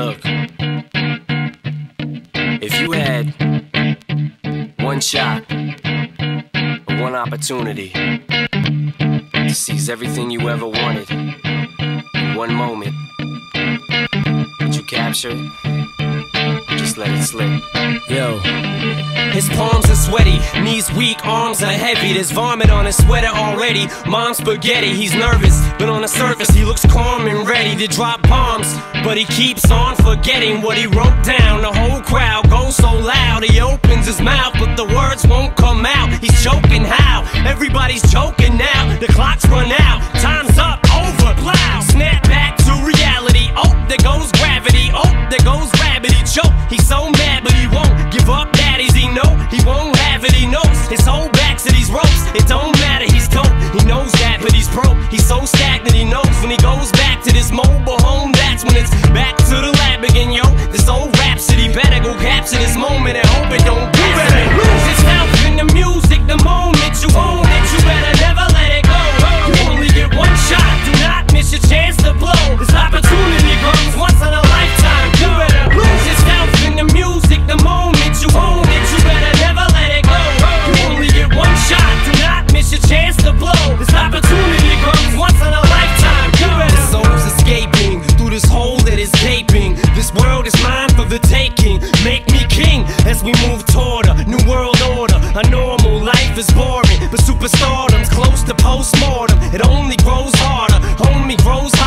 Look, if you had one shot or one opportunity to seize everything you ever wanted in one moment, would you capture it? Just let it slip. Yo. His palms are sweaty, knees weak, arms are heavy. There's vomit on his sweater already. Mom's spaghetti, he's nervous, but on the surface he looks calm and ready to drop bombs. But he keeps on forgetting what he wrote down. The whole crowd goes so loud, he opens his mouth, but the words won't come out. He's choking how? Everybody's joking now. The clock's run out, time's up, over, plow. Snap back to reality, oh, there goes gravity. Oh, there goes rabbit, he choke. He's so mad, but he won't give up. Daddies, he know he won't have it, he knows his whole back to these ropes. It don't matter, he's dope, he knows that, but he's broke. He's so stagnant, he knows when he goes back to this mobile home, that's when it's back to the lab again, yo. This old rhapsody better go capture this moment and hope it don't do better. Lose itself in the music, the moment you own it, you better never let it go. You only get one shot, do not miss your chance to blow. This opportunity comes once in a lifetime, you better lose yourself in the music, the moment you own it, you better never let it go. You only get one shot, do not miss your chance to blow. This opportunity comes once in a lifetime, you better. The soul's escaping through this hole that is gaping. This world is mine for the taking. Make me king as we move toward a new world order. A normal life is boring, but superstardom's close to postmortem. It only grows harder, homie grows harder.